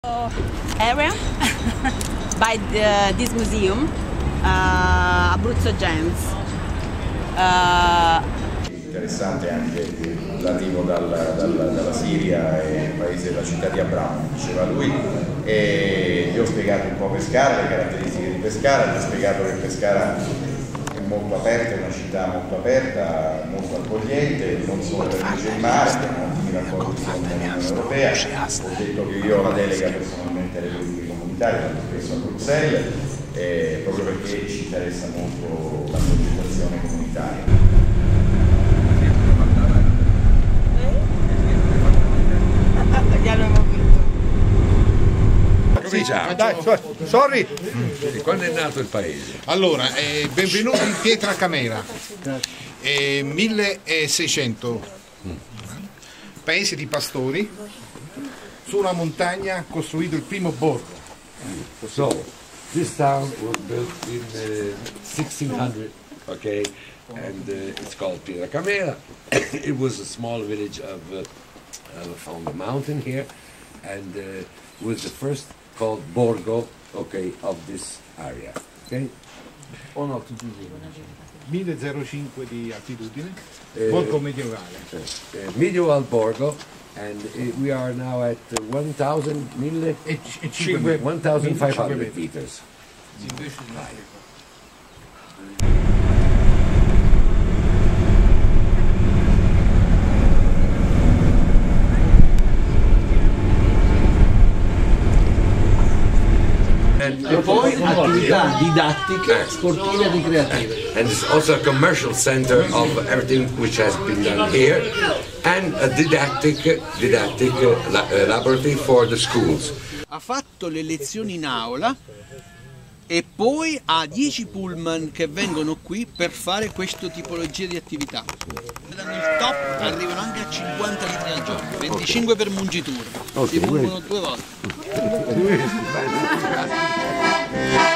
Area by this museum, Abruzzo Gems. Interessante anche l'arrivo dalla Siria e il paese della città di Abramo, diceva lui, e gli ho spiegato un po' Pescara, le caratteristiche di Pescara, gli ho spiegato che Pescara è molto aperta, è una città molto aperta, molto accogliente, non solo per il mare, abbiamo ottimi rapporti con l'Unione Europea, ho detto che io ho la delega personalmente alle politiche comunitarie, tanto spesso a Bruxelles, proprio perché ci interessa molto la progettazione comunitaria. Dai, sorry. E quando è nato il paese? Allora, benvenuti in Pietracamera, 1600, paese di pastori, su una montagna costruito il primo borgo. So, this town was built in 1600, okay, and it's called Pietracamera. It was a small village on the mountain here, and was the first called Borgo, okay, of this area, okay? 1005 di altitudine, borgo medievale. Medieval Borgo, and we are now at 1,500 meters. E poi attività didattiche, sportive e ricreative. And it's also a commercial center of everything which has been done here, and a didactic laboratory for the schools. Ha fatto le lezioni in aula e poi ha 10 pullman che vengono qui per fare questa tipologia di attività. Danno il top, arrivano anche a 50 litri al giorno, 25 per mungitura, si mungono 2 volte.